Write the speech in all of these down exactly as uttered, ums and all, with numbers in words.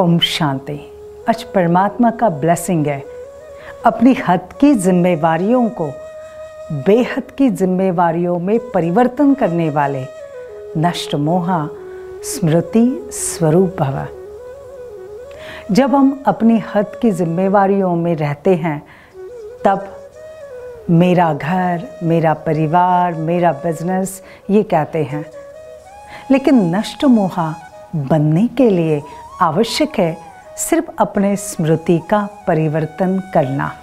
ओम शांति। आज परमात्मा का ब्लेसिंग है अपनी हद की जिम्मेवारियों को बेहद की जिम्मेवारियों में परिवर्तन करने वाले नष्ट मोहा स्मृति स्वरूप भव। जब हम अपनी हद की जिम्मेवारियों में रहते हैं तब मेरा घर, मेरा परिवार, मेरा बिजनेस ये कहते हैं, लेकिन नष्ट मोहा बनने के लिए आवश्यक है सिर्फ अपने स्मृति का परिवर्तन करना।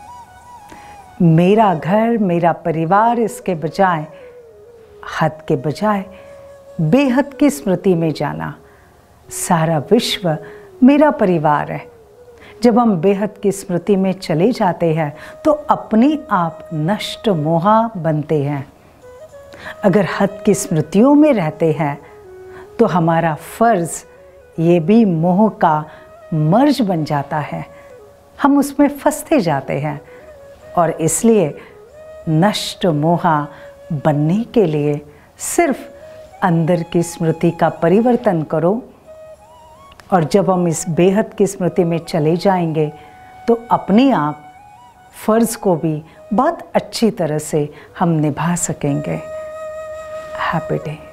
मेरा घर, मेरा परिवार, इसके बजाय हद के बजाय बेहद की स्मृति में जाना। सारा विश्व मेरा परिवार है। जब हम बेहद की स्मृति में चले जाते हैं तो अपने आप नष्ट मोहा बनते हैं। अगर हद की स्मृतियों में रहते हैं तो हमारा फर्ज ये भी मोह का मर्ज बन जाता है। हम उसमें फंसते जाते हैं और इसलिए नष्ट मोहा बनने के लिए सिर्फ अंदर की स्मृति का परिवर्तन करो। और जब हम इस बेहद की स्मृति में चले जाएंगे तो अपने आप फर्ज को भी बहुत अच्छी तरह से हम निभा सकेंगे। Happy day.